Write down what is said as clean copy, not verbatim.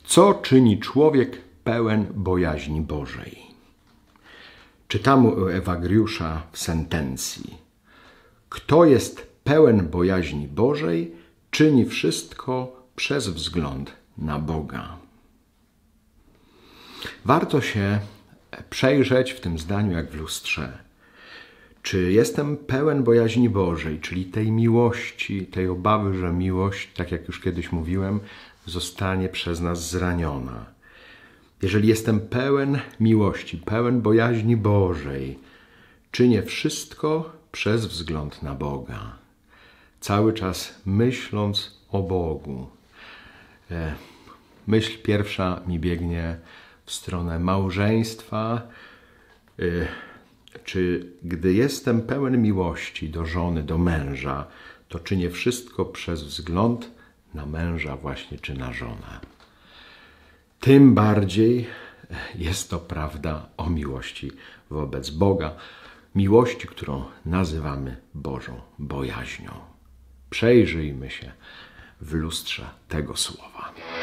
Co czyni człowiek pełen bojaźni Bożej? Czytamy u Ewagriusza w sentencji. Kto jest pełen bojaźni Bożej, czyni wszystko przez wzgląd na Boga. Warto się przejrzeć w tym zdaniu jak w lustrze. Czy jestem pełen bojaźni Bożej, czyli tej miłości, tej obawy, że miłość, tak jak już kiedyś mówiłem, zostanie przez nas zraniona. Jeżeli jestem pełen miłości, pełen bojaźni Bożej, czynię wszystko przez wzgląd na Boga. Cały czas myśląc o Bogu. Myśl pierwsza mi biegnie w stronę małżeństwa. Czy gdy jestem pełen miłości do żony, do męża, to czynię wszystko przez wzgląd na męża właśnie czy na żonę. Tym bardziej jest to prawda o miłości wobec Boga, miłości, którą nazywamy Bożą bojaźnią. Przejrzyjmy się w lustrze tego słowa.